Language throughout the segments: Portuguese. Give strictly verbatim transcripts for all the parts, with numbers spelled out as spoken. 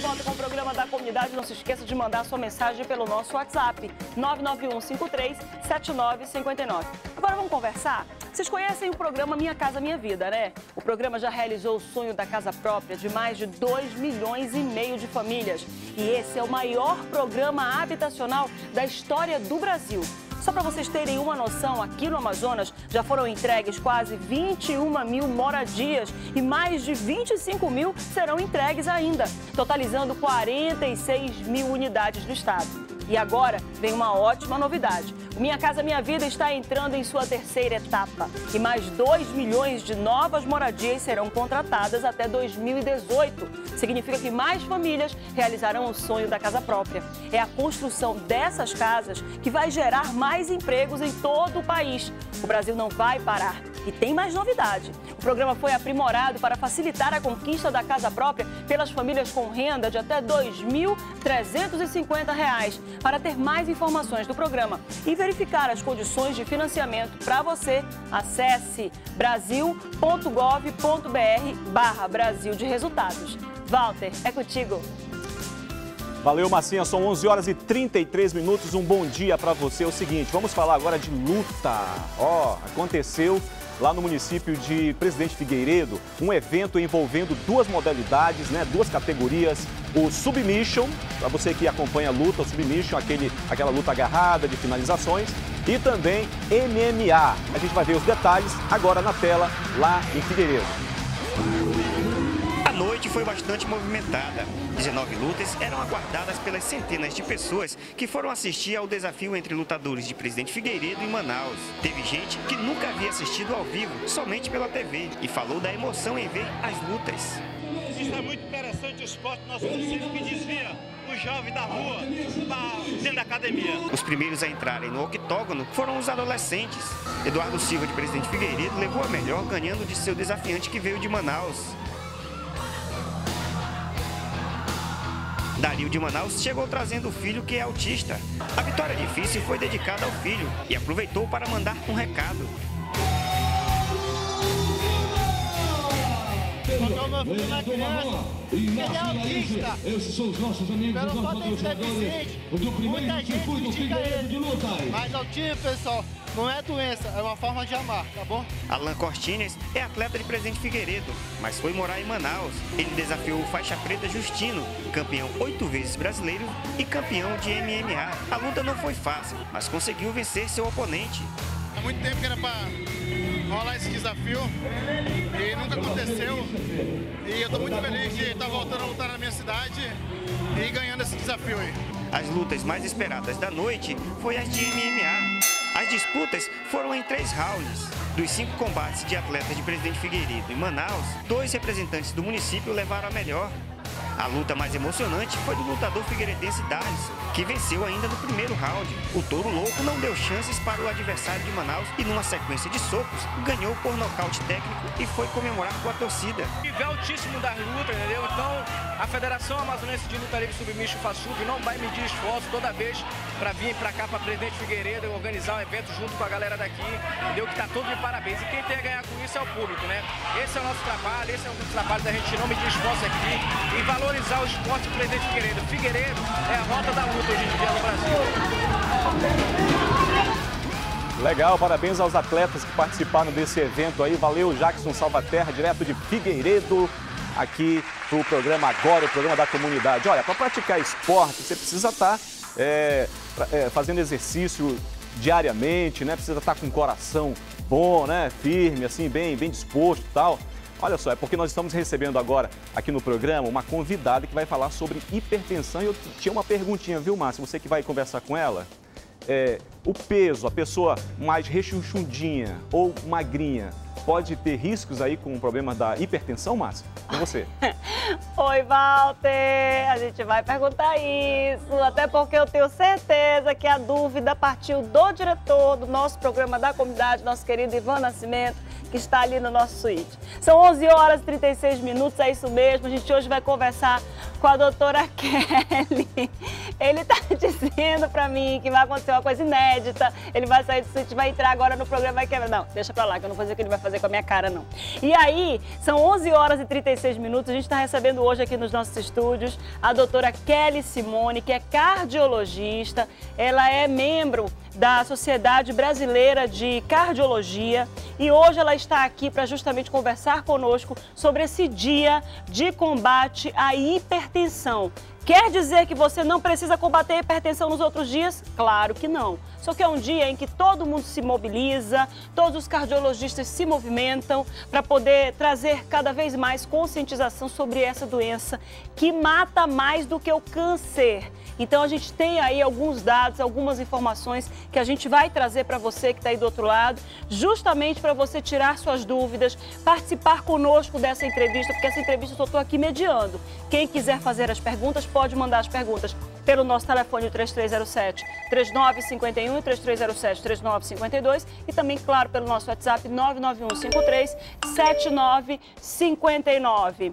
volta com o programa da comunidade. Não se esqueça de mandar sua mensagem pelo nosso WhatsApp, nove nove um cinco três sete nove cinco nove. Agora vamos conversar? Vocês conhecem o programa Minha Casa Minha Vida, né? O programa já realizou o sonho da casa própria de mais de dois milhões e meio de famílias. E esse é o maior programa habitacional da história do Brasil. Só para vocês terem uma noção, aqui no Amazonas já foram entregues quase vinte e uma mil moradias e mais de vinte e cinco mil serão entregues ainda, totalizando quarenta e seis mil unidades do estado. E agora vem uma ótima novidade. O Minha Casa Minha Vida está entrando em sua terceira etapa e mais dois milhões de novas moradias serão contratadas até dois mil e dezoito. Significa que mais famílias realizarão o sonho da casa própria. É a construção dessas casas que vai gerar mais empregos em todo o país. O Brasil não vai parar. E tem mais novidade. O programa foi aprimorado para facilitar a conquista da casa própria pelas famílias com renda de até dois mil trezentos e cinquenta reais. Para ter mais informações do programa e verificar as condições de financiamento para você, acesse brasil ponto gov ponto br barra Brasil de Resultados. Walter, é contigo. Valeu, Massinha. São onze horas e trinta e três minutos. Um bom dia para você. É o seguinte, vamos falar agora de luta. Ó, aconteceu lá no município de Presidente Figueiredo, um evento envolvendo duas modalidades, né, duas categorias, o Submission, para você que acompanha a luta, o Submission, aquele, aquela luta agarrada de finalizações, e também M M A. A gente vai ver os detalhes agora na tela, lá em Figueiredo. A noite foi bastante movimentada. dezenove lutas eram aguardadas pelas centenas de pessoas que foram assistir ao desafio entre lutadores de Presidente Figueiredo e Manaus. Teve gente que nunca havia assistido ao vivo, somente pela T V, e falou da emoção em ver as lutas. Isso é muito interessante, o esporte nosso município que desvia o jovem da rua para dentro da academia. Os primeiros a entrarem no octógono foram os adolescentes. Eduardo Silva, de Presidente Figueiredo, levou a melhor, ganhando de seu desafiante que veio de Manaus. Dario de Manaus chegou trazendo o filho que é autista. A vitória difícil foi dedicada ao filho e aproveitou para mandar um recado. Quando meu filho é criança, ele é autista. Esses são os nossos amigos, os nossos patrocinadores do primeiro circuito Figueiredo de luta. Mas autismo, pessoal, não é doença, é uma forma de amar, tá bom? Alan Cortines é atleta de Presidente Figueiredo, mas foi morar em Manaus. Ele desafiou o faixa preta Justino, campeão oito vezes brasileiro e campeão de M M A. A luta não foi fácil, mas conseguiu vencer seu oponente. Há muito tempo que era para rolar esse desafio e nunca aconteceu. E eu estou muito feliz de estar voltando a lutar na minha cidade e ganhando esse desafio aí. As lutas mais esperadas da noite foi as de M M A. As disputas foram em três rounds. Dos cinco combates de atletas de Presidente Figueiredo e Manaus, dois representantes do município levaram a melhor. A luta mais emocionante foi do lutador figueiredense Darlison, que venceu ainda no primeiro round. O Touro Louco não deu chances para o adversário de Manaus e, numa sequência de socos, ganhou por nocaute técnico e foi comemorar com a torcida. Nível altíssimo das lutas, entendeu? Então, a Federação Amazonense de Luta Livre Submission, FASUB, não vai medir esforço toda vez para vir para cá, para Presidente Figueiredo, e organizar um evento junto com a galera daqui, entendeu? Que tá todo de parabéns. E quem tem a ganhar com isso é o público, né? Esse é o nosso trabalho, esse é o nosso trabalho da gente não medir esforço aqui e valorizar o esporte do Presidente Figueiredo. Figueiredo é a rota da luta hoje em dia no Brasil. Legal, parabéns aos atletas que participaram desse evento aí. Valeu, Jackson Salvaterra, direto de Figueiredo, aqui pro programa Agora, o programa da comunidade. Olha, para praticar esporte, você precisa estar é, é, fazendo exercício diariamente, né? Precisa estar com o coração bom, né? Firme, assim, bem, bem disposto e tal. Olha só, é porque nós estamos recebendo agora aqui no programa uma convidada que vai falar sobre hipertensão. E eu tinha uma perguntinha, viu, Márcia? Você que vai conversar com ela. É, o peso, a pessoa mais rechonchudinha ou magrinha, pode ter riscos aí com o problema da hipertensão, Márcia? Com você. Oi, Walter. A gente vai perguntar isso, até porque eu tenho certeza que a dúvida partiu do diretor do nosso programa da comunidade, nosso querido Ivan Nascimento, que está ali no nosso suíte. São onze horas e trinta e seis minutos, é isso mesmo. A gente hoje vai conversar com a doutora Kelly. Ele tá dizendo pra mim que vai acontecer uma coisa inédita, ele vai sair do sítio, vai entrar agora no programa, vai quebrar. Não, deixa pra lá, que eu não vou dizer o que ele vai fazer com a minha cara, não. E aí, são onze horas e trinta e seis minutos, a gente tá recebendo hoje aqui nos nossos estúdios a doutora Kelly Simone, que é cardiologista, ela é membro da Sociedade Brasileira de Cardiologia e hoje ela está aqui para justamente conversar conosco sobre esse dia de combate à hipertensão. Quer dizer que você não precisa combater a hipertensão nos outros dias? Claro que não. Só que é um dia em que todo mundo se mobiliza, todos os cardiologistas se movimentam para poder trazer cada vez mais conscientização sobre essa doença que mata mais do que o câncer. Então a gente tem aí alguns dados, algumas informações que a gente vai trazer para você que está aí do outro lado, justamente para você tirar suas dúvidas, participar conosco dessa entrevista, porque essa entrevista eu só estou aqui mediando. Quem quiser fazer as perguntas, pode mandar as perguntas pelo nosso telefone três três zero sete, três nove cinco um e três três zero sete, três nove cinco dois e também, claro, pelo nosso WhatsApp nove nove um cinco três sete nove cinco nove.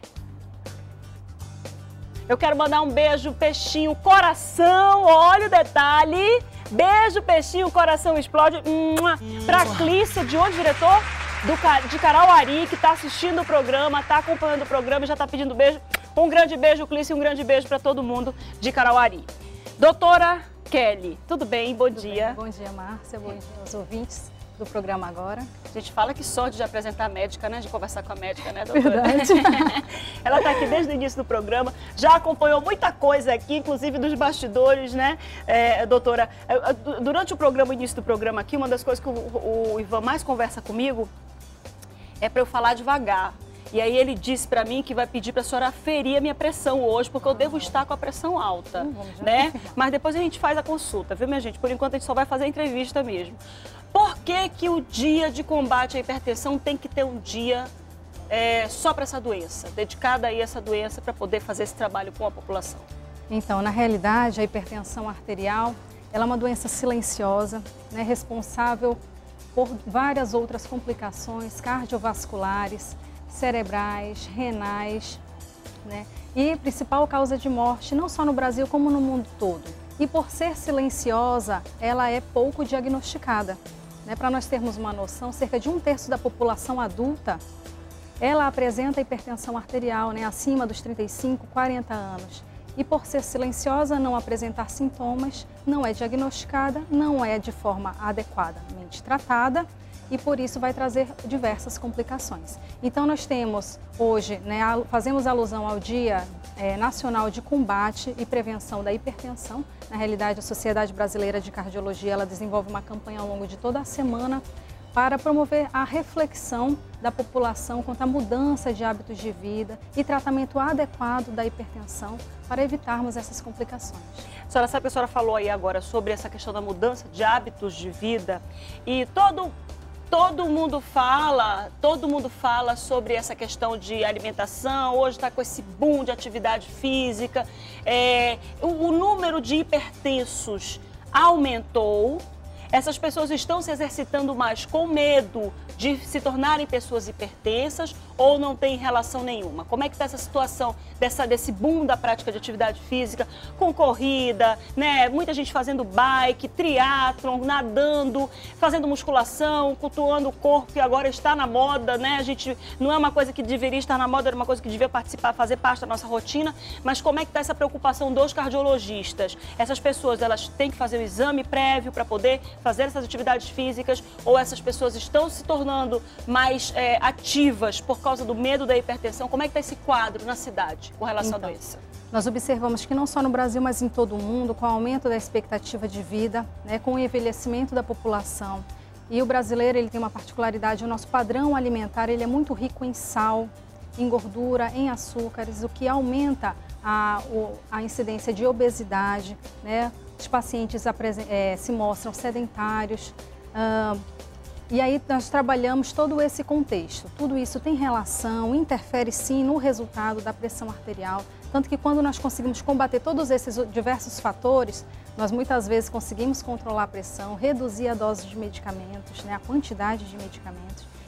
Eu quero mandar um beijo, peixinho, coração, olha o detalhe. Beijo, peixinho, coração explode. Para a Clícia, de onde, diretor? Do, de Carauari, que está assistindo o programa, está acompanhando o programa e já está pedindo beijo. Um grande beijo, Clícia, e um grande beijo para todo mundo de Carauari. Doutora Kelly, tudo bem? Bom tudo dia. Bem. Bom dia, Márcia. Bom dia aos ouvintes do programa agora. A gente fala que sorte de apresentar a médica, né? De conversar com a médica, né, doutora? Verdade. Ela está aqui desde o início do programa, já acompanhou muita coisa aqui, inclusive dos bastidores, né, é, doutora? Durante o programa, o início do programa aqui, uma das coisas que o, o Ivan mais conversa comigo é para eu falar devagar. E aí ele disse para mim que vai pedir para a senhora aferir a minha pressão hoje, porque eu devo estar com a pressão alta, hum, né? Mas depois a gente faz a consulta, viu, minha gente? Por enquanto a gente só vai fazer a entrevista mesmo. Por que que o dia de combate à hipertensão tem que ter um dia é, só para essa doença, dedicado aí a essa doença para poder fazer esse trabalho com a população? Então, na realidade, a hipertensão arterial, ela é uma doença silenciosa, né, responsável por várias outras complicações cardiovasculares, cerebrais, renais, né? E principal causa de morte, não só no Brasil, como no mundo todo. E por ser silenciosa, ela é pouco diagnosticada. Né? Para nós termos uma noção, cerca de um terço da população adulta, ela apresenta hipertensão arterial, né? Acima dos trinta e cinco, quarenta anos. E por ser silenciosa, não apresentar sintomas, não é diagnosticada, não é de forma adequadamente tratada, e por isso vai trazer diversas complicações. Então nós temos hoje, né, fazemos alusão ao Dia é, Nacional de Combate e Prevenção da Hipertensão. Na realidade, a Sociedade Brasileira de Cardiologia, ela desenvolve uma campanha ao longo de toda a semana para promover a reflexão da população quanto à mudança de hábitos de vida e tratamento adequado da hipertensão para evitarmos essas complicações. A senhora sabe que a senhora falou aí agora sobre essa questão da mudança de hábitos de vida e todo Todo mundo fala, todo mundo fala sobre essa questão de alimentação, hoje está com esse boom de atividade física, é, o, o número de hipertensos aumentou, essas pessoas estão se exercitando mais com medo de se tornarem pessoas hipertensas ou não tem relação nenhuma? Como é que está essa situação dessa, desse boom da prática de atividade física, com corrida, né? Muita gente fazendo bike, triatlon, nadando, fazendo musculação, cultuando o corpo que agora está na moda, né? A gente não é uma coisa que deveria estar na moda, era uma coisa que devia participar, fazer parte da nossa rotina, mas como é que está essa preocupação dos cardiologistas? Essas pessoas, elas têm que fazer o exame prévio para poder fazer essas atividades físicas ou essas pessoas estão se tornando mais é, ativas por causa do medo da hipertensão? Como é que está esse quadro na cidade com relação então, à doença? Nós observamos que não só no Brasil, mas em todo o mundo, com o aumento da expectativa de vida, né, com o envelhecimento da população. E o brasileiro, ele tem uma particularidade, o nosso padrão alimentar, ele é muito rico em sal, em gordura, em açúcares, o que aumenta a, a incidência de obesidade, né? Os pacientes é, se mostram sedentários. Uh, e aí nós trabalhamos todo esse contexto. Tudo isso tem relação, interfere sim no resultado da pressão arterial. Tanto que quando nós conseguimos combater todos esses diversos fatores, nós muitas vezes conseguimos controlar a pressão, reduzir a dose de medicamentos, né, a quantidade de medicamentos.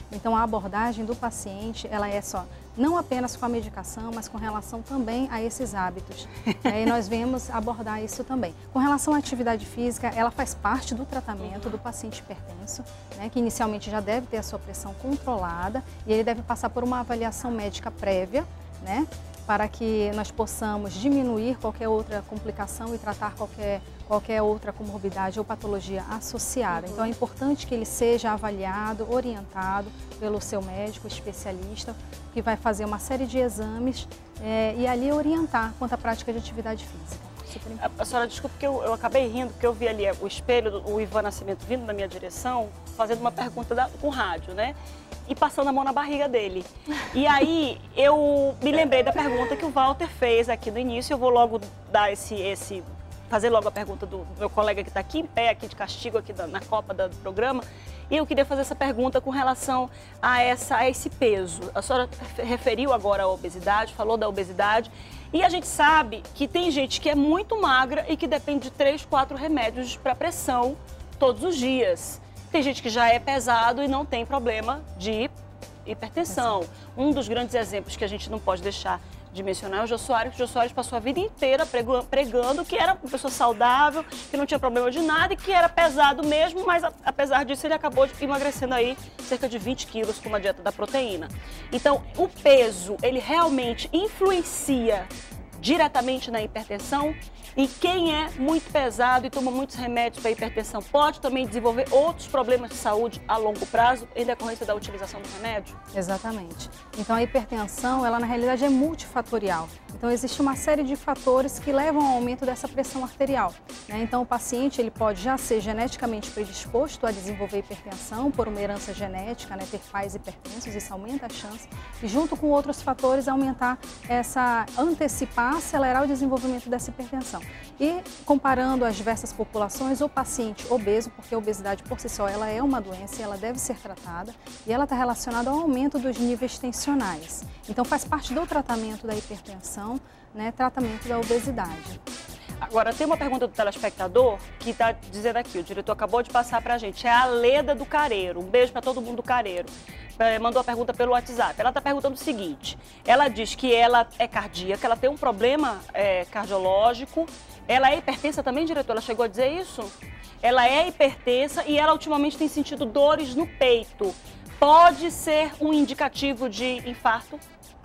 Então, a abordagem do paciente, ela é só, não apenas com a medicação, mas com relação também a esses hábitos. E nós vemos abordar isso também. Com relação à atividade física, ela faz parte do tratamento do paciente hipertenso, né, que inicialmente já deve ter a sua pressão controlada e ele deve passar por uma avaliação médica prévia, né, para que nós possamos diminuir qualquer outra complicação e tratar qualquer, qualquer outra comorbidade ou patologia associada. Então, é importante que ele seja avaliado, orientado pelo seu médico especialista, que vai fazer uma série de exames é, e ali orientar quanto à prática de atividade física. A, a senhora, desculpa, porque eu, eu acabei rindo, porque eu vi ali o espelho, do, o Ivan Nascimento vindo na minha direção, fazendo uma pergunta da, com rádio, né? E passando a mão na barriga dele. E aí eu me lembrei da pergunta que o Walter fez aqui no início. Eu vou logo dar esse, esse fazer logo a pergunta do meu colega que está aqui em pé, aqui de castigo, aqui na, na copa do programa. E eu queria fazer essa pergunta com relação a, essa, a esse peso. A senhora referiu agora à obesidade, falou da obesidade. E a gente sabe que tem gente que é muito magra e que depende de três, quatro remédios para pressão todos os dias. Tem gente que já é pesado e não tem problema de hipertensão. Um dos grandes exemplos que a gente não pode deixar de mencionar é o Jô Soares. O Jô Soares passou a vida inteira pregando que era uma pessoa saudável, que não tinha problema de nada e que era pesado mesmo, mas apesar disso ele acabou emagrecendo aí cerca de vinte quilos com uma dieta da proteína. Então, o peso, ele realmente influencia diretamente na hipertensão? E quem é muito pesado e toma muitos remédios para hipertensão pode também desenvolver outros problemas de saúde a longo prazo em decorrência da utilização do remédio? Exatamente. Então a hipertensão, ela na realidade é multifatorial. Então existe uma série de fatores que levam ao aumento dessa pressão arterial, né? Então o paciente ele pode já ser geneticamente predisposto a desenvolver hipertensão por uma herança genética, né? Ter pais hipertensos, isso aumenta a chance. E junto com outros fatores aumentar essa, antecipar, acelerar o desenvolvimento dessa hipertensão. E comparando as diversas populações, o paciente obeso, porque a obesidade por si só ela é uma doença e ela deve ser tratada, e ela está relacionada ao aumento dos níveis tensionais. Então faz parte do tratamento da hipertensão, né, tratamento da obesidade. Agora, tem uma pergunta do telespectador que está dizendo aqui, o diretor acabou de passar para a gente, é a Leda do Careiro, um beijo para todo mundo do Careiro. Mandou a pergunta pelo WhatsApp. Ela está perguntando o seguinte, ela diz que ela é cardíaca, ela tem um problema é, cardiológico, ela é hipertensa também, diretor? Ela chegou a dizer isso? Ela é hipertensa e ela ultimamente tem sentido dores no peito. Pode ser um indicativo de infarto?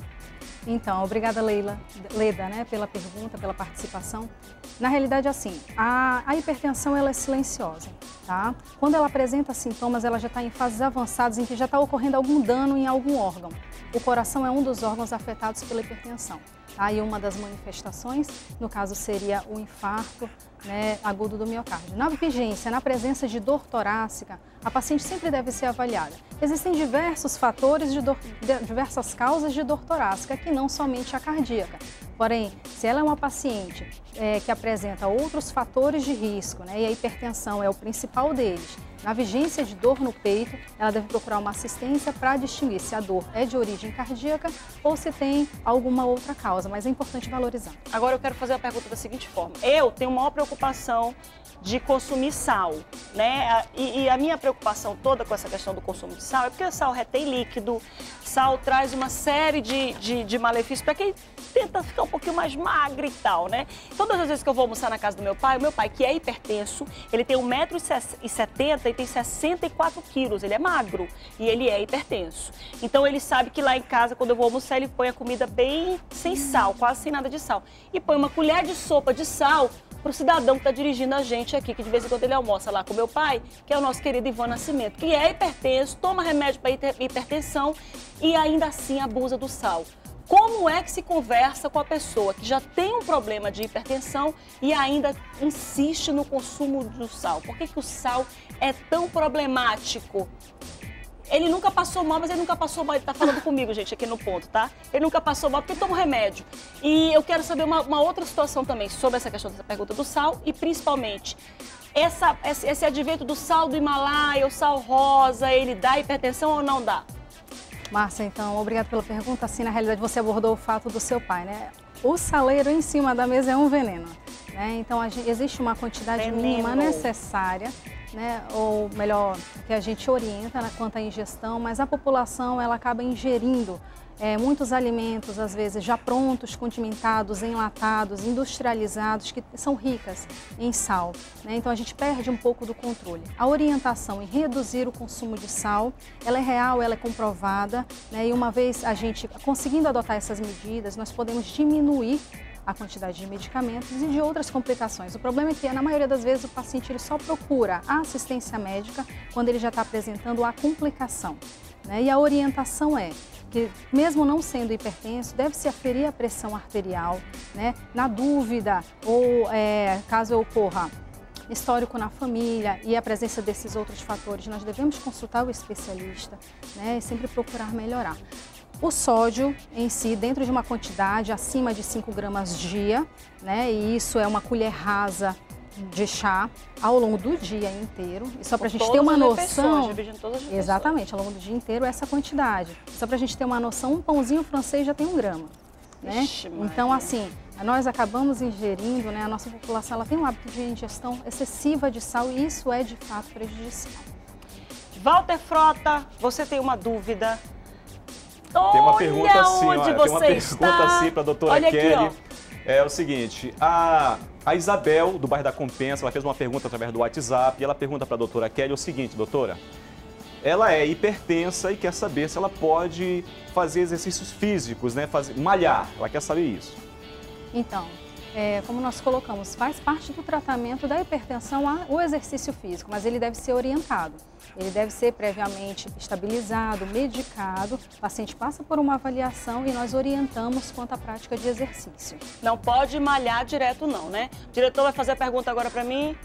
Então, obrigada, Leila, Leda, né, pela pergunta, pela participação. Na realidade, assim, a, a hipertensão ela é silenciosa, tá? Quando ela apresenta sintomas, ela já está em fases avançadas em que já está ocorrendo algum dano em algum órgão. O coração é um dos órgãos afetados pela hipertensão. Tá? E uma das manifestações, no caso, seria o infarto, né, agudo do miocárdio. Na vigência, na presença de dor torácica, a paciente sempre deve ser avaliada. Existem diversos fatores, de dor, de, diversas causas de dor torácica, que não somente a cardíaca. Porém, se ela é uma paciente é, que apresenta outros fatores de risco, né, e a hipertensão é o principal deles, na vigência de dor no peito, ela deve procurar uma assistência para distinguir se a dor é de origem cardíaca ou se tem alguma outra causa, mas é importante valorizar. Agora eu quero fazer a pergunta da seguinte forma. Eu tenho maior preocupação de consumir sal, né? E, e a minha preocupação toda com essa questão do consumo de sal é porque o sal retém líquido, sal traz uma série de, de, de malefícios para quem tenta ficar um pouquinho mais magro e tal, né? Todas as vezes que eu vou almoçar na casa do meu pai, o meu pai, que é hipertenso, ele tem um metro e setenta e tem sessenta e quatro quilos, ele é magro e ele é hipertenso. Então ele sabe que lá em casa, quando eu vou almoçar, ele põe a comida bem sem sal, quase sem nada de sal. E põe uma colher de sopa de sal para o cidadão que está dirigindo a gente aqui, que de vez em quando ele almoça lá com meu pai, que é o nosso querido Ivan Nascimento, que é hipertenso, toma remédio para hipertensão e ainda assim abusa do sal. Como é que se conversa com a pessoa que já tem um problema de hipertensão e ainda insiste no consumo do sal? Por que que o sal é tão problemático? Ele nunca passou mal, mas ele nunca passou mal. Ele tá falando comigo, gente, aqui no ponto, tá? Ele nunca passou mal porque toma remédio. E eu quero saber uma, uma outra situação também sobre essa questão dessa pergunta do sal e principalmente essa, esse, esse advento do sal do Himalaia, o sal rosa, ele dá hipertensão ou não dá? Márcia, então, obrigada pela pergunta. Assim, na realidade, você abordou o fato do seu pai, né? O saleiro em cima da mesa é um veneno, né? Então, a gente, existe uma quantidade veneno. mínima necessária, né, ou melhor, que a gente orienta, né, quanto à ingestão, mas a população ela acaba ingerindo é, muitos alimentos, às vezes já prontos, condimentados, enlatados, industrializados, que são ricas em sal, né? Então a gente perde um pouco do controle. A orientação em reduzir o consumo de sal, ela é real, ela é comprovada, né? E uma vez a gente conseguindo adotar essas medidas, nós podemos diminuir a quantidade de medicamentos e de outras complicações. O problema é que, na maioria das vezes, o paciente ele só procura a assistência médica quando ele já está apresentando a complicação, né? E a orientação é que, mesmo não sendo hipertenso, deve-se aferir a pressão arterial, né? Na dúvida ou é, caso ocorra histórico na família e a presença desses outros fatores, nós devemos consultar o especialista, né? E sempre procurar melhorar. O sódio em si, dentro de uma quantidade acima de cinco gramas dia, né? E isso é uma colher rasa de chá ao longo do dia inteiro. E só para a gente ter uma noção, exatamente, ao longo do dia inteiro essa quantidade. Só para a gente ter uma noção, um pãozinho francês já tem um grama, né? Ixi, então, assim, nós acabamos ingerindo, né? A nossa população ela tem um hábito de ingestão excessiva de sal e isso é de fato prejudicial. Walter Frota, você tem uma dúvida? Tem uma pergunta assim, olha, tem uma pergunta assim para a doutora olha Kelly. Aqui, é o seguinte, a, a Isabel, do bairro da Compensa, ela fez uma pergunta através do WhatsApp e ela pergunta para a doutora Kelly o seguinte, doutora, ela é hipertensa e quer saber se ela pode fazer exercícios físicos, né, fazer, malhar, ela quer saber isso. Então, é, como nós colocamos, faz parte do tratamento da hipertensão a, o exercício físico, mas ele deve ser orientado. Ele deve ser previamente estabilizado, medicado, o paciente passa por uma avaliação e nós orientamos quanto à prática de exercício. Não pode malhar direto não, né? O diretor vai fazer a pergunta agora para mim.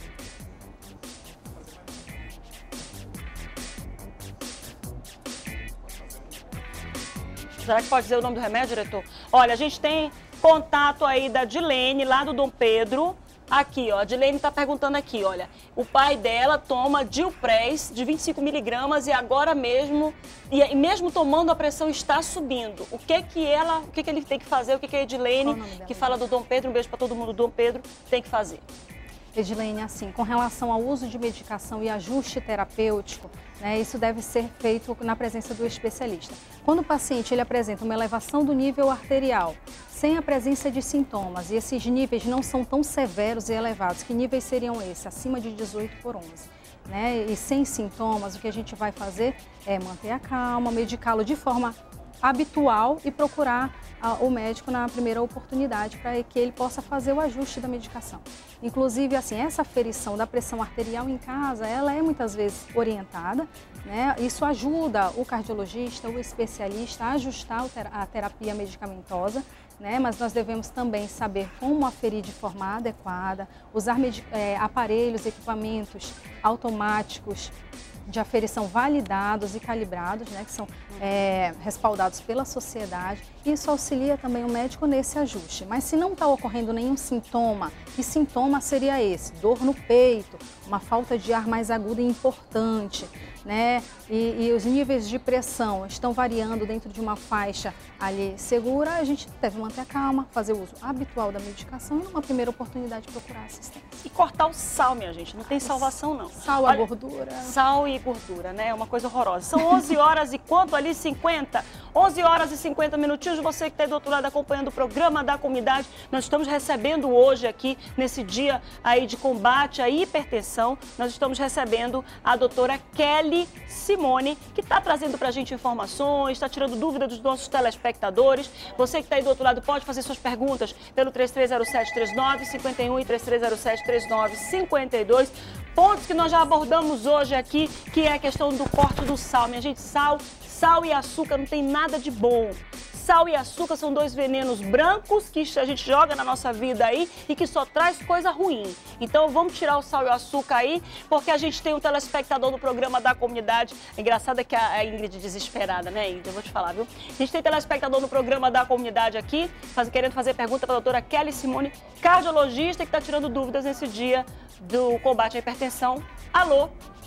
Será que pode dizer o nome do remédio, diretor? Olha, a gente tem contato aí da Dilene, lá do Dom Pedro. Aqui, ó, a Dilene está perguntando aqui, olha, o pai dela toma Dilpress de vinte e cinco miligramas e agora mesmo, e mesmo tomando a pressão está subindo. O que que ela, o que que ele tem que fazer, o que que a Edilene, que fala do Dom Pedro, um beijo para todo mundo do Dom Pedro, tem que fazer? Edilene, assim, com relação ao uso de medicação e ajuste terapêutico, né, isso deve ser feito na presença do especialista. Quando o paciente ele apresenta uma elevação do nível arterial, sem a presença de sintomas, e esses níveis não são tão severos e elevados, que níveis seriam esses? Acima de dezoito por onze. Né? E sem sintomas, o que a gente vai fazer é manter a calma, medicá-lo de forma habitual e procurar a, o médico na primeira oportunidade para que ele possa fazer o ajuste da medicação. Inclusive, assim, essa aferição da pressão arterial em casa, ela é muitas vezes orientada, né? Isso ajuda o cardiologista, o especialista a ajustar a terapia medicamentosa, né? Mas nós devemos também saber como aferir de forma adequada, usar é, aparelhos, equipamentos automáticos de aferição validados e calibrados, né, que são é, respaldados pela sociedade. Isso auxilia também o médico nesse ajuste. Mas se não está ocorrendo nenhum sintoma, que sintoma seria esse? Dor no peito, uma falta de ar mais aguda e importante, né? E, e os níveis de pressão estão variando dentro de uma faixa ali segura, a gente deve manter a calma, fazer o uso habitual da medicação e numa primeira oportunidade procurar assistência. E cortar o sal, minha gente, não tem salvação não. Sal, a gordura. Sal e gordura, né? É uma coisa horrorosa. São onze horas e quanto ali? cinquenta? onze horas e cinquenta minutinhos. Você que está aí do outro lado acompanhando o programa da comunidade, nós estamos recebendo hoje aqui, nesse dia aí de combate à hipertensão, nós estamos recebendo a doutora Kelly Simone, que está trazendo para a gente informações, está tirando dúvida dos nossos telespectadores. Você que está aí do outro lado pode fazer suas perguntas pelo três três zero sete, três nove cinco um e três três zero sete, três nove cinco dois. Pontos que nós já abordamos hoje aqui, que é a questão do corte do sal. Minha gente, sal, sal e açúcar não tem nada de bom. Sal e açúcar são dois venenos brancos que a gente joga na nossa vida aí e que só traz coisa ruim. Então vamos tirar o sal e o açúcar aí, porque a gente tem um telespectador no programa da comunidade. É engraçado que a Ingrid desesperada, né, Ingrid? Eu vou te falar, viu? A gente tem telespectador no programa da comunidade aqui, faz, querendo fazer pergunta para a doutora Kelly Simone, cardiologista, que está tirando dúvidas nesse dia do combate à hipertensão. Alô?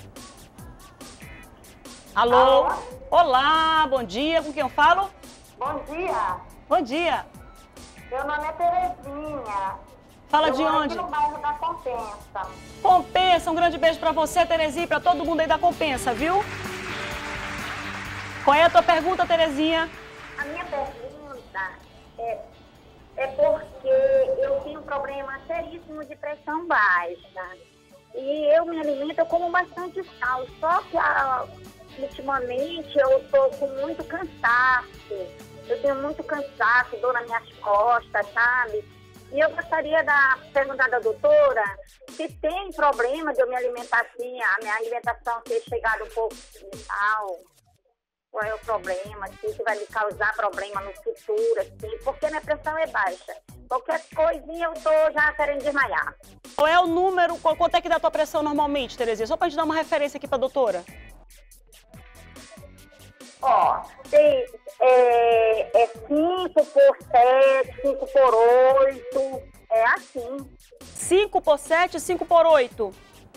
Alô? Alô? Olá, bom dia. Com quem eu falo? Bom dia. Bom dia. Meu nome é Terezinha. Fala Eu de moro onde? aqui no bairro da Compensa. Compensa, um grande beijo pra você, Terezinha, e pra todo mundo aí da Compensa, viu? Qual é a tua pergunta, Terezinha? A minha pergunta é, é porque eu tenho um problema seríssimo de pressão baixa. E eu me alimento, eu como bastante sal. Só que a, ultimamente eu estou com muito cansaço. Eu tenho muito cansaço, dor nas minhas costas, sabe? E eu gostaria de perguntar da doutora se tem problema de eu me alimentar assim, a minha alimentação ter chegado um pouco de sal. Qual é o problema, se isso vai me causar problema no futuro, assim, porque minha pressão é baixa. Qualquer coisinha eu tô já querendo desmaiar. Qual é o número, quanto é que dá a tua pressão normalmente, Terezinha? Só pra gente dar uma referência aqui pra doutora. Ó, tem, é, é cinco por sete, cinco por oito, é assim. cinco por sete, cinco por oito.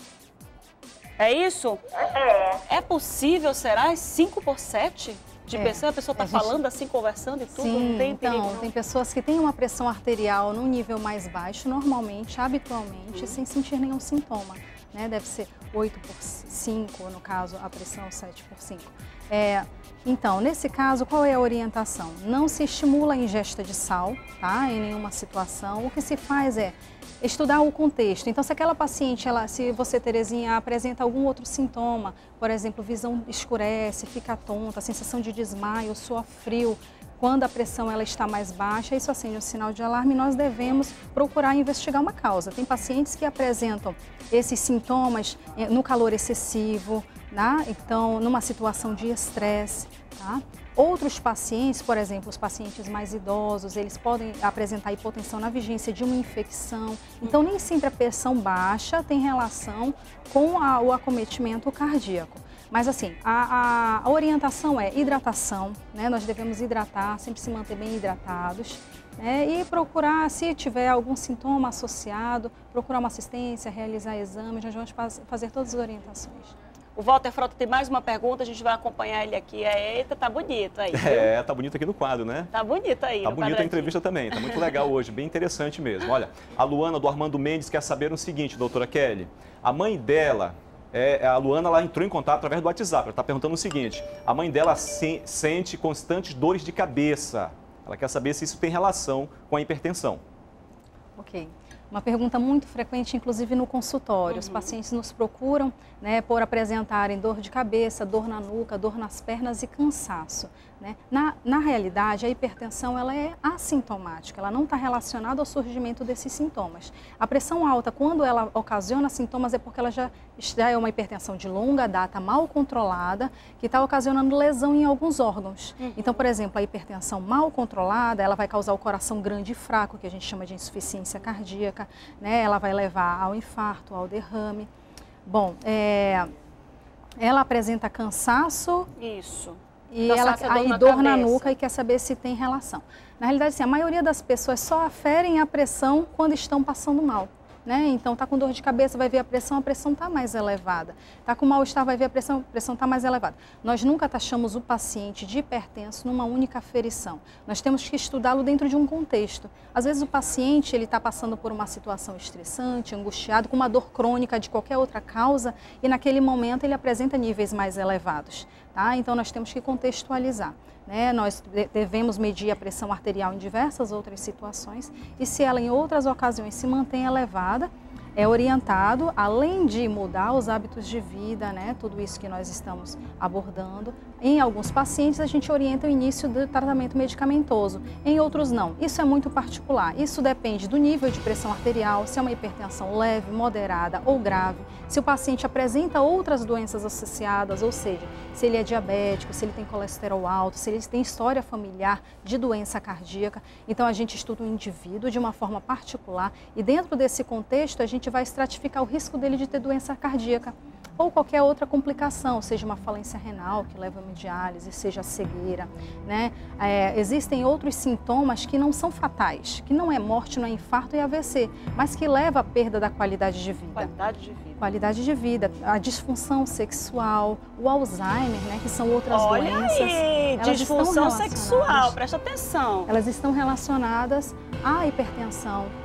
É isso? É. É possível, será? cinco por sete? De É. pressão? A pessoa tá A gente- falando assim, conversando e tudo? Sim, Não tem perigo, então, não? tem pessoas que têm uma pressão arterial num nível mais baixo, normalmente, habitualmente, sem sentir nenhum sintoma. Né? Deve ser oito por cinco, no caso, a pressão sete por cinco. É, então, nesse caso, qual é a orientação? Não se estimula a ingesta de sal, tá? Em nenhuma situação. O que se faz é estudar o contexto. Então, se aquela paciente, ela, se você, Terezinha, apresenta algum outro sintoma, por exemplo, visão escurece, fica tonta, sensação de desmaio, suor frio, quando a pressão ela está mais baixa, isso acende um sinal de alarme e nós devemos procurar investigar uma causa. Tem pacientes que apresentam esses sintomas no calor excessivo, né? Então, numa situação de estresse, tá? Outros pacientes, por exemplo, os pacientes mais idosos, eles podem apresentar hipotensão na vigência de uma infecção. Então, nem sempre a pressão baixa tem relação com a, o acometimento cardíaco. Mas assim, a, a, a orientação é hidratação, né? Nós devemos hidratar, sempre se manter bem hidratados, né? E procurar, se tiver algum sintoma associado, procurar uma assistência, realizar exames, nós vamos faz, fazer todas as orientações. O Walter Frota tem mais uma pergunta, a gente vai acompanhar ele aqui. Eita, tá bonito aí, viu? É, tá bonito aqui no quadro, né? Tá bonito aí. Tá no bonita a quadradinho. entrevista também, tá muito legal hoje, bem interessante mesmo. Olha, a Luana do Armando Mendes quer saber o seguinte, doutora Kelly. A mãe dela, é, a Luana, ela entrou em contato através do WhatsApp. Ela está perguntando o seguinte: a mãe dela se, sente constantes dores de cabeça. Ela quer saber se isso tem relação com a hipertensão. Ok. Uma pergunta muito frequente, inclusive no consultório. Uhum. Os pacientes nos procuram, né, por apresentarem dor de cabeça, dor na nuca, dor nas pernas e cansaço. Né? Na, na realidade, a hipertensão ela é assintomática, ela não está relacionada ao surgimento desses sintomas. A pressão alta, quando ela ocasiona sintomas, é porque ela já, já é uma hipertensão de longa data, mal controlada, que está ocasionando lesão em alguns órgãos. Uhum. Então, por exemplo, a hipertensão mal controlada, ela vai causar o coração grande e fraco, que a gente chama de insuficiência cardíaca, né? Ela vai levar ao infarto, ao derrame. Bom, é, ela apresenta cansaço. Isso. E ela dor aí na dor na cabeça. nuca e quer saber se tem relação. Na realidade, assim, a maioria das pessoas só aferem a pressão quando estão passando mal. Né? Então, está com dor de cabeça, vai ver a pressão, a pressão está mais elevada. Está com mal-estar, vai ver a pressão, a pressão está mais elevada. Nós nunca taxamos o paciente de hipertenso numa única aferição. Nós temos que estudá-lo dentro de um contexto. Às vezes o paciente ele está passando por uma situação estressante, angustiado, com uma dor crônica de qualquer outra causa e naquele momento ele apresenta níveis mais elevados. Tá? Então, nós temos que contextualizar. Né? Nós devemos medir a pressão arterial em diversas outras situações e se ela em outras ocasiões se mantém elevada, é orientado, além de mudar os hábitos de vida, né? Tudo isso que nós estamos abordando. Em alguns pacientes, a gente orienta o início do tratamento medicamentoso, em outros não. Isso é muito particular. Isso depende do nível de pressão arterial, se é uma hipertensão leve, moderada ou grave, se o paciente apresenta outras doenças associadas, ou seja, se ele é diabético, se ele tem colesterol alto, se ele tem história familiar de doença cardíaca. Então, a gente estuda o indivíduo de uma forma particular e dentro desse contexto, a gente vai estratificar o risco dele de ter doença cardíaca ou qualquer outra complicação, seja uma falência renal que leva a uma diálise, seja a cegueira, né? É, existem outros sintomas que não são fatais, que não é morte, não é infarto e A V C, mas que leva à perda da qualidade de vida. Qualidade de vida. Qualidade de vida, a disfunção sexual, o Alzheimer, né, que são outras Olha doenças. Aí, elas disfunção estão sexual, presta atenção. Elas estão relacionadas à hipertensão,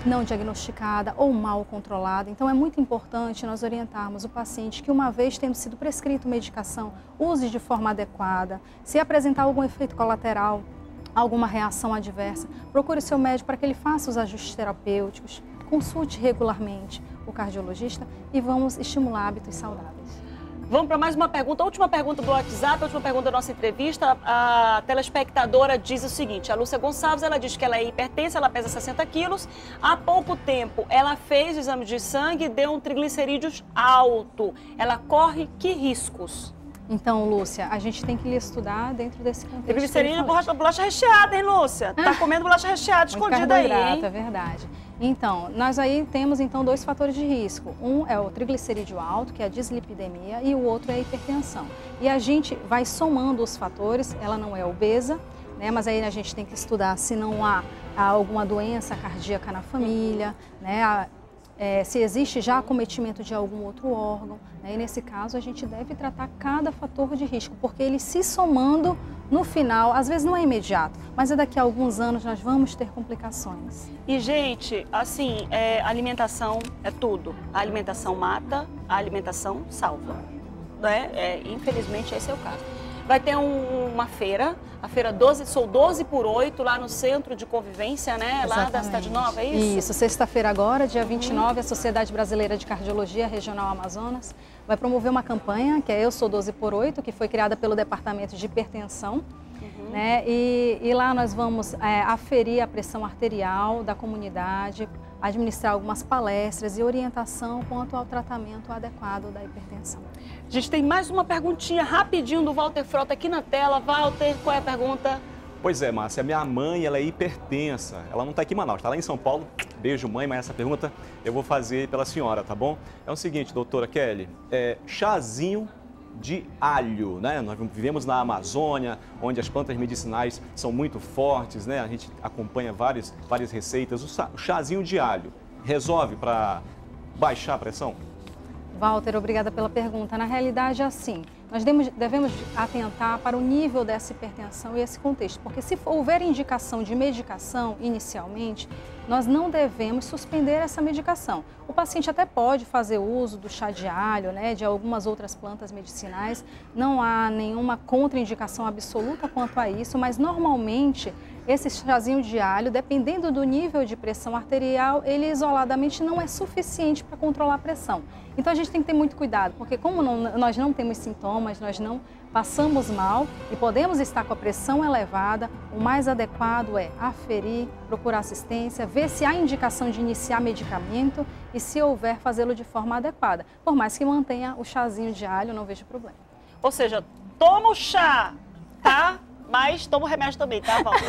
não diagnosticada ou mal controlada. Então é muito importante nós orientarmos o paciente que, uma vez tendo sido prescrito medicação, use de forma adequada. Se apresentar algum efeito colateral, alguma reação adversa, procure o seu médico para que ele faça os ajustes terapêuticos, consulte regularmente o cardiologista e vamos estimular hábitos saudáveis. Vamos para mais uma pergunta, a última pergunta do WhatsApp, a última pergunta da nossa entrevista. A telespectadora diz o seguinte: a Lúcia Gonçalves, ela diz que ela é hipertensa, ela pesa sessenta quilos. Há pouco tempo ela fez o exame de sangue e deu um triglicerídeos alto. Ela corre que riscos? Então, Lúcia, a gente tem que lhe estudar dentro desse contexto. Triglicerídeo é bolacha, bolacha recheada, hein, Lúcia? Tá comendo bolacha recheada escondida aí, hein? É verdade. Então, nós aí temos então dois fatores de risco. Um é o triglicerídeo alto, que é a dislipidemia, e o outro é a hipertensão. E a gente vai somando os fatores, ela não é obesa, né? Mas aí a gente tem que estudar se não há, há alguma doença cardíaca na família, né? A, É, se existe já acometimento de algum outro órgão, né? E nesse caso a gente deve tratar cada fator de risco, porque ele se somando no final, às vezes não é imediato, mas é daqui a alguns anos nós vamos ter complicações. E gente, assim, é, alimentação é tudo. A alimentação mata, a alimentação salva, né? É, infelizmente esse é o caso. Vai ter um, uma feira, a feira doze, sou doze por oito, lá no Centro de Convivência, né? Exatamente. Lá da Cidade Nova, é isso? Isso, sexta-feira agora, dia vinte e nove, a Sociedade Brasileira de Cardiologia Regional Amazonas vai promover uma campanha, que é Eu Sou doze por oito, que foi criada pelo Departamento de Hipertensão. Uhum. Né? E, e lá nós vamos é, aferir a pressão arterial da comunidade, administrar algumas palestras e orientação quanto ao tratamento adequado da hipertensão. A gente tem mais uma perguntinha rapidinho do Walter Frota aqui na tela. Walter, qual é a pergunta? Pois é, Márcia, minha mãe, ela é hipertensa. Ela não está aqui em Manaus, está lá em São Paulo. Beijo, mãe, mas essa pergunta eu vou fazer pela senhora, tá bom? É o seguinte, doutora Kelly, é, chazinho de alho, né? Nós vivemos na Amazônia, onde as plantas medicinais são muito fortes, né? A gente acompanha várias, várias receitas. O chazinho de alho resolve para baixar a pressão? Walter, obrigada pela pergunta. Na realidade, é assim, nós devemos, devemos atentar para o nível dessa hipertensão e esse contexto, porque se houver indicação de medicação inicialmente, nós não devemos suspender essa medicação. O paciente até pode fazer uso do chá de alho, né, de algumas outras plantas medicinais, não há nenhuma contraindicação absoluta quanto a isso, mas normalmente esse chazinho de alho, dependendo do nível de pressão arterial, ele isoladamente não é suficiente para controlar a pressão. Então a gente tem que ter muito cuidado, porque como não, nós não temos sintomas, nós não passamos mal e podemos estar com a pressão elevada, o mais adequado é aferir, procurar assistência, ver se há indicação de iniciar medicamento e, se houver, fazê-lo de forma adequada. Por mais que mantenha o chazinho de alho, não vejo problema. Ou seja, toma o chá, tá? Mas toma o remédio também, tá, Walter?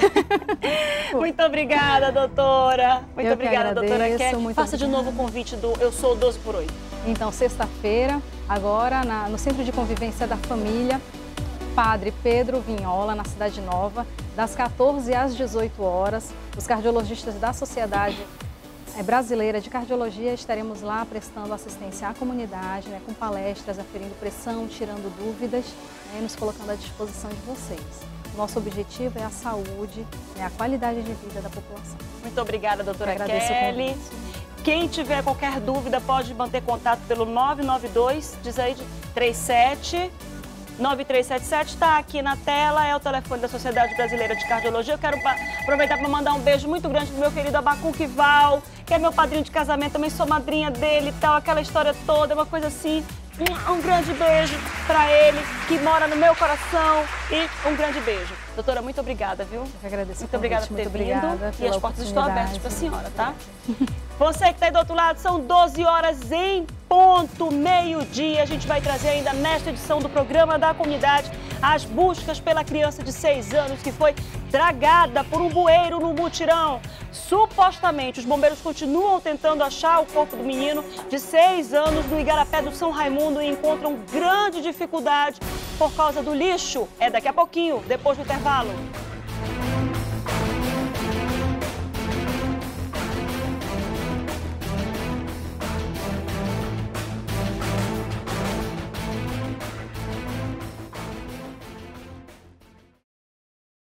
Muito obrigada, doutora. Muito Eu obrigada, agradeço, doutora Kelly. muito Faça obrigada. de novo o convite do Eu Sou doze por oito. Então, sexta-feira, agora, na, no Centro de Convivência da Família, Padre Pedro Vinhola, na Cidade Nova, das quatorze às dezoito horas. Os cardiologistas da Sociedade Brasileira de Cardiologia estaremos lá prestando assistência à comunidade, né, com palestras, aferindo pressão, tirando dúvidas, né, e nos colocando à disposição de vocês. Nosso objetivo é a saúde, né, a qualidade de vida da população. Muito obrigada, doutora agradeço Kelly. o convite. Quem tiver qualquer dúvida pode manter contato pelo nove nove dois, diz aí, três sete nove três sete sete, está aqui na tela, é o telefone da Sociedade Brasileira de Cardiologia. Eu quero aproveitar para mandar um beijo muito grande pro meu querido Abacuque Val, que é meu padrinho de casamento, também sou madrinha dele e tal, aquela história toda, uma coisa assim. Um, um grande beijo para ele, que mora no meu coração, e um grande beijo. Doutora, muito obrigada, viu? Eu que agradeço. Muito obrigada por ter vindo. E as portas estão abertas para a senhora, tá? Você que está aí do outro lado, são doze horas em ponto, meio-dia. A gente vai trazer ainda nesta edição do programa da comunidade as buscas pela criança de seis anos que foi dragada por um bueiro no mutirão. Supostamente, os bombeiros continuam tentando achar o corpo do menino de seis anos no Igarapé do São Raimundo e encontram grande dificuldade por causa do lixo. É daqui a pouquinho, depois do intervalo.